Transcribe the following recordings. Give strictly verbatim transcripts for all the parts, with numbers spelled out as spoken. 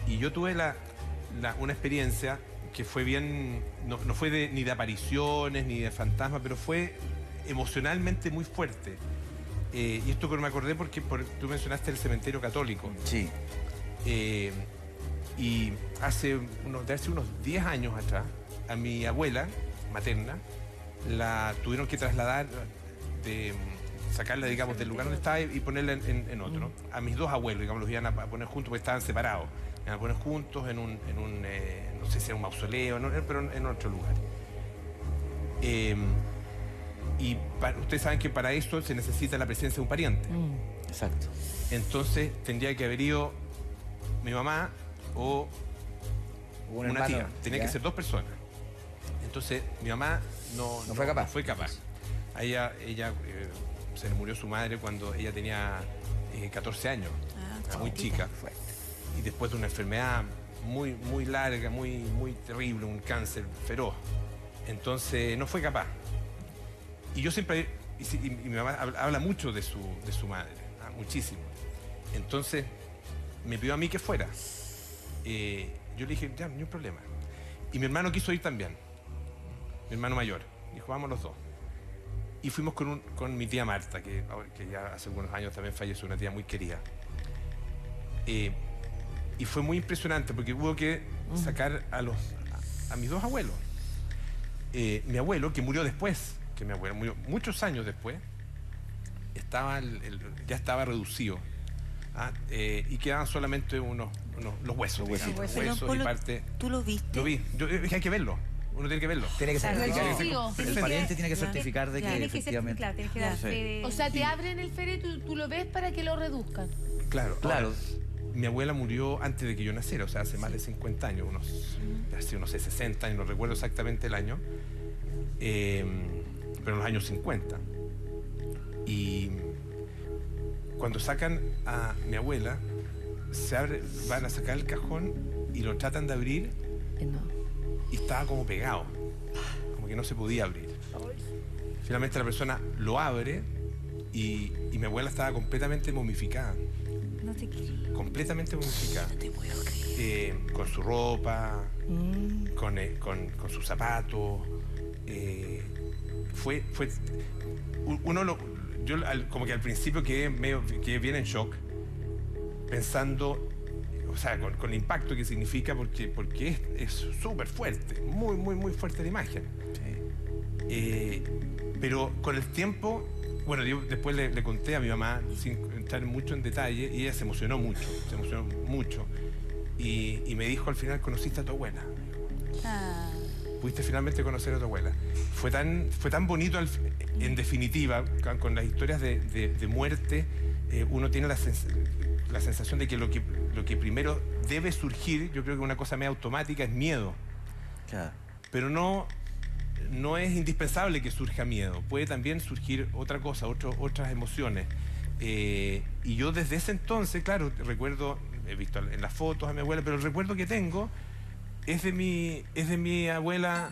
Y yo tuve la, la, una experiencia que fue bien, no, no fue de, ni de apariciones, ni de fantasmas, pero fue emocionalmente muy fuerte. Eh, y esto que me acordé porque por, tú mencionaste el cementerio católico. Sí. Eh, y hace unos, de hace unos diez años atrás, a mi abuela materna la tuvieron que trasladar, de, sacarla, digamos, del lugar donde estaba y ponerla en, en, en otro, ¿no? A mis dos abuelos, digamos, los iban a poner juntos porque estaban separados. Iban a poner juntos en un, en un eh, no sé si era un mausoleo, no, pero en otro lugar. Eh, y para, ustedes saben que para eso se necesita la presencia de un pariente. Mm, exacto. Entonces tendría que haber ido mi mamá o un una hermano, tía. Tenía ¿ya? que ser dos personas. Entonces mi mamá no, no, no fue capaz. No fue capaz. A ella, ella eh, se le murió su madre cuando ella tenía eh, catorce años, ah, muy chica. Fuerte. Y después de una enfermedad muy, muy larga, muy, muy terrible, un cáncer feroz. Entonces no fue capaz. Y yo siempre, y, y, y mi mamá habla, habla mucho de su, de su madre, ¿ah? Muchísimo. Entonces me pidió a mí que fuera. Eh, yo le dije, ya, ni un problema. Y mi hermano quiso ir también, mi hermano mayor. Dijo, vamos los dos. Y fuimos con, un, con mi tía Marta, que, que ya hace algunos años también falleció, una tía muy querida. Eh, y fue muy impresionante porque hubo que sacar a, los, a, a mis dos abuelos. Eh, mi abuelo, que murió después, que mi abuelo murió muchos años después, estaba el, el, ya estaba reducido. ¿Ah? Eh, y quedaban solamente unos, unos los huesos, los digamos, huesos, huesos Polo, y parte. ¿Tú lo viste? Lo vi. Yo dije, hay que verlo. Uno tiene que verlo. Tiene que Claro, certificar. no, El sí, pariente sí, tiene que claro. certificar de que Claro. efectivamente. Claro, tienes que dar fe de... O sea, te abren el féretro y tú lo ves para que lo reduzcan. Claro, Claro. Ahora, mi abuela murió antes de que yo naciera, o sea, hace más de cincuenta años, unos, hace unos sesenta años, no recuerdo exactamente el año, eh, pero en los años cincuenta. Y cuando sacan a mi abuela, se abre, van a sacar el cajón y lo tratan de abrir No. y estaba como pegado, como que no se podía abrir. Finalmente la persona lo abre y, y mi abuela estaba completamente momificada. No te quiero. Completamente momificada. No te puedo creer. Eh, con su ropa, Mm. con, eh, con, con sus zapatos. Eh, fue, fue... Uno lo... Yo al, como que al principio quedé, medio, quedé bien en shock, pensando, o sea, con, con el impacto que significa, porque, porque es súper fuerte, muy, muy, muy fuerte la imagen. Sí. Eh, pero con el tiempo, bueno, yo después le, le conté a mi mamá, sin entrar mucho en detalle, y ella se emocionó mucho, se emocionó mucho. Y, y me dijo al final, ¿conociste a tu abuela? Ah. Pudiste finalmente conocer a tu abuela. Fue tan, fue tan bonito, al, en definitiva, con, con las historias de, de, de muerte, eh, uno tiene la, sens la sensación de que lo, que lo que primero debe surgir, yo creo que una cosa medio automática, es miedo. Claro. Pero no, no es indispensable que surja miedo. Puede también surgir otra cosa, otro, otras emociones. Eh, y yo desde ese entonces, claro, recuerdo, he visto en las fotos a mi abuela, pero el recuerdo que tengo es de mi, es de mi abuela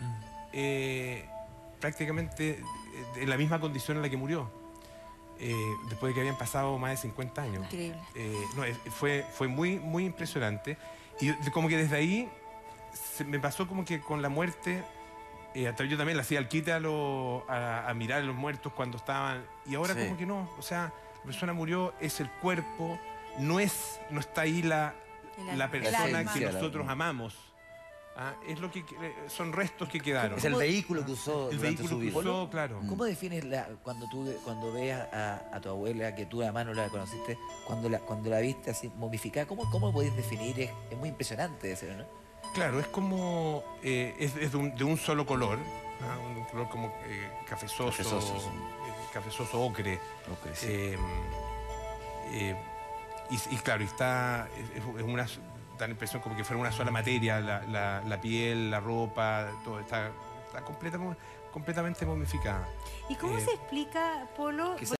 eh, prácticamente en la misma condición en la que murió, eh, después de que habían pasado más de cincuenta años. Increíble. Eh, no, fue, fue muy, muy impresionante. Y como que desde ahí se me pasó como que con la muerte, eh, yo también le hacía el quite a, lo, a, a mirar a los muertos cuando estaban, y ahora Sí. como que no, o sea, la persona murió, es el cuerpo, no, es, no está ahí la, El la alma. persona El alma. que La- nosotros amamos. Ah, es lo que son restos que quedaron. Es el vehículo que usó El durante vehículo su que vida. usó, claro. ¿Cómo defines la, cuando tú cuando veas a, a tu abuela, que tú además no la conociste, cuando la, cuando la viste así momificada, ¿cómo, cómo podés definir? Es, es muy impresionante eso, ¿no? Claro, es como, eh, es, es de, un, de un solo color, ¿ah? Un color como eh, cafezoso, Cafezoso, sí. eh, cafezoso ocre. Ok, sí. Eh, eh, y, y claro, y está, es, es una, da la impresión como que fuera una sola materia, la, la, la piel, la ropa, todo está, está completa, completamente momificada. ¿Y cómo Eh, se explica, Polo? Que